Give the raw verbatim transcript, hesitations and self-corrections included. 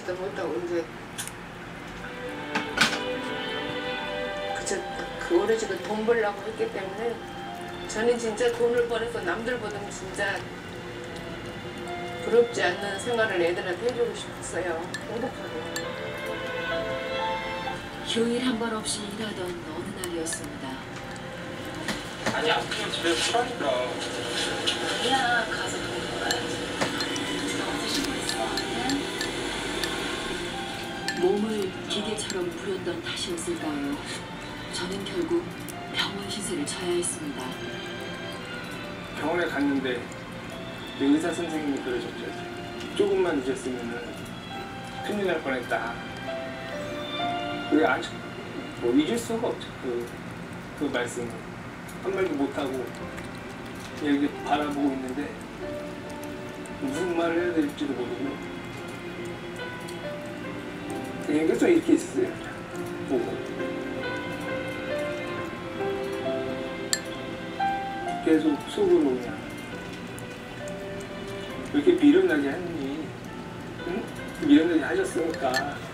알아듣지도 못하고 이제 그저 그 오로지 돈 벌려고 했기 때문에 저는 진짜 돈을 벌어서 남들보다는 진짜 부럽지 않는 생활을 애들한테 해주고 싶었어요. 행복하게. 휴일 한 번 없이 일하던 어느 날이었습니다. 아니 아프면 집에 쉬라니까. 야 가서 돈 벌어야지. 어디서 쉬고 있어? 몸을 기계처럼 부렸던 탓이었을까요? 저는 결국 병원 시세를 져야 했습니다. 병원에 갔는데 의사 선생님이 그러셨죠. 조금만 늦었으면 큰일 날 뻔했다. 그게 아직 뭐 잊을 수가 없죠. 그, 그 말씀을 한마디도 못하고 그냥 이렇게 바라보고 있는데 무슨 말을 해야 될지도 모르고 그냥 계속 이렇게 있었어요. 보고 계속 속으로 그냥 왜 이렇게 미련하게 했니? 응? 미련하게 하셨으니까